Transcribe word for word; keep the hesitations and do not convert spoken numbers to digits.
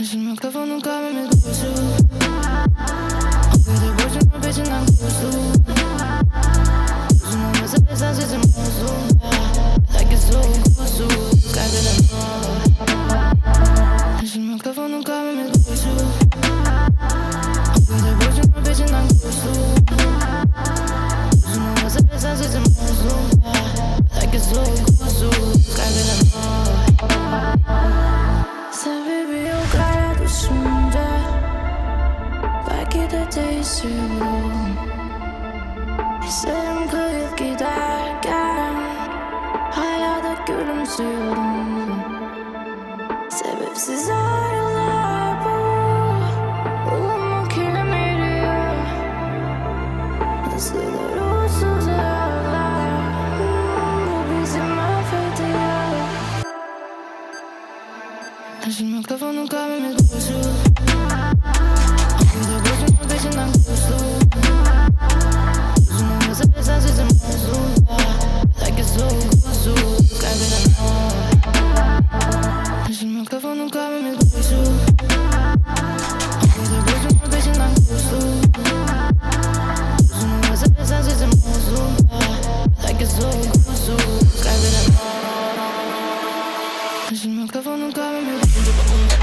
Mas o meu cavalo nunca me meduso. Aunque depois de uma vez não gosto. Os nomes apesar de ser moço. É que sou gosto. Carga da mão. Mas o meu cavalo nunca me meduso. Aunque depois de uma vez não gosto. Os nomes apesar de ser moço. É que sou gosto. Carga da mão. Belki de değişiyorum. Hislerim kayıp giderken hala da gülümsüyorum. Sebepsiz ağrılar bu. Ruhumu kilim eriyor. Nasıl da ruhsuz ağlar. Bu bizi mahvediyor. Mas o meu cavalo nunca me meduso. Depois de uma vez não gosto. Os nomes apesar de ser moço. É que sou gosto. Carga da mão. Mas o meu cavalo nunca me meduso. Depois de uma vez não gosto. Os nomes apesar de ser moço. É que sou gosto. Carga da mão. Mas o meu cavalo nunca me meduso.